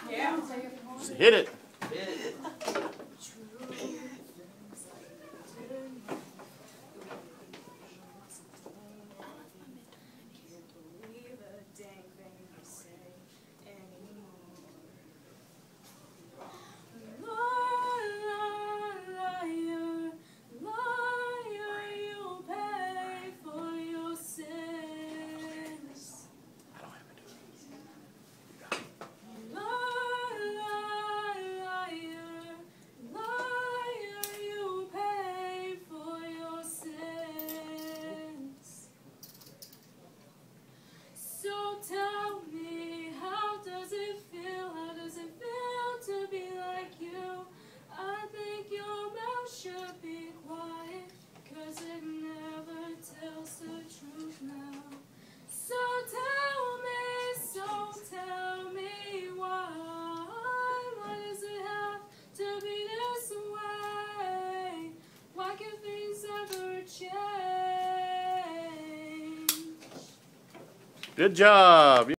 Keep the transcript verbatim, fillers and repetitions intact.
Yeah. Just hit it. So tell me, how does it feel? How does it feel to be like you? I think your mouth should be quiet, 'cause it never tells the truth now. So tell me, so tell me why. Why does it have to be this way? Why can things ever change? Good job.